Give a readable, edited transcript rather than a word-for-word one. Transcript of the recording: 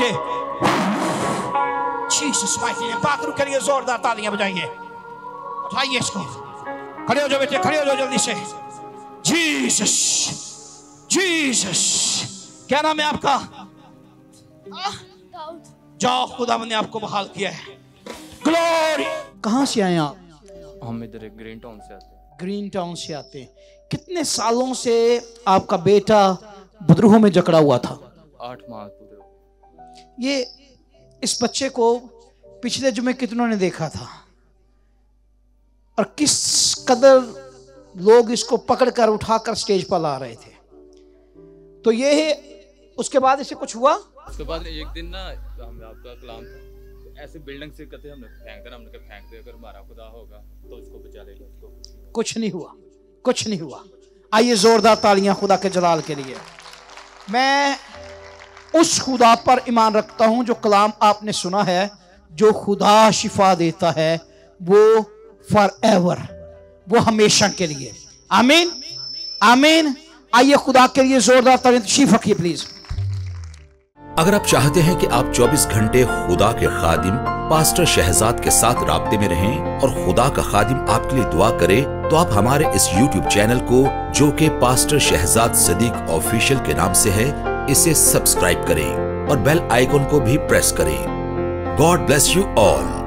बेटे। Jesus mighty name. पाकरू के लिए जोरदार तालियां बजाइए। उठाइए इसको। खड़े हो जाओ बेटे, खड़े हो जाओ जल्दी से। Jesus, Jesus. क्या नाम है आपका? जाओ, खुदा ने आपको बहाल किया है। ग्लोरी। कहां से आए आप? हम इधर ग्रीन टाउन से आते हैं। ग्रीन टाउन से आते हैं। कितने सालों से आपका बेटा बदरूहों में जकड़ा हुआ था? 8 माह पूरे। ये इस बच्चे को पिछले जुमे कितनों ने देखा था और किस कदर लोग इसको पकड़कर उठाकर स्टेज पर ला रहे थे। तो ये उसके बाद इसे कुछ हुआ? उसके बाद एक दिन ना हम आपका कलाम था, ऐसे बिल्डिंग से कहते हमने फेंक देना, हमने कहा फेंक दे, अगर हमारा खुदा होगा तो उसको बचा लेगा। उसको कुछ नहीं हुआ, कुछ नहीं हुआ। आइए जोरदार तालियां खुदा के जलाल के लिए। मैं उस खुदा पर ईमान रखता हूं जो कलाम आपने सुना है, जो खुदा शिफा देता है वो फॉरएवर, वो हमेशा के लिए। आमीन, आमीन। आइए खुदा के लिए जोरदार तालियां तशरीफ रखिए प्लीज। अगर आप चाहते हैं कि आप 24 घंटे खुदा के खादिम पास्टर शहजाद के साथ राब्ते में रहें और खुदा का खादिम आपके लिए दुआ करे, तो आप हमारे इस YouTube चैनल को, जो कि पास्टर शहजाद सदीक ऑफिशियल के नाम से है, इसे सब्सक्राइब करें और बेल आइकन को भी प्रेस करें। God bless you all.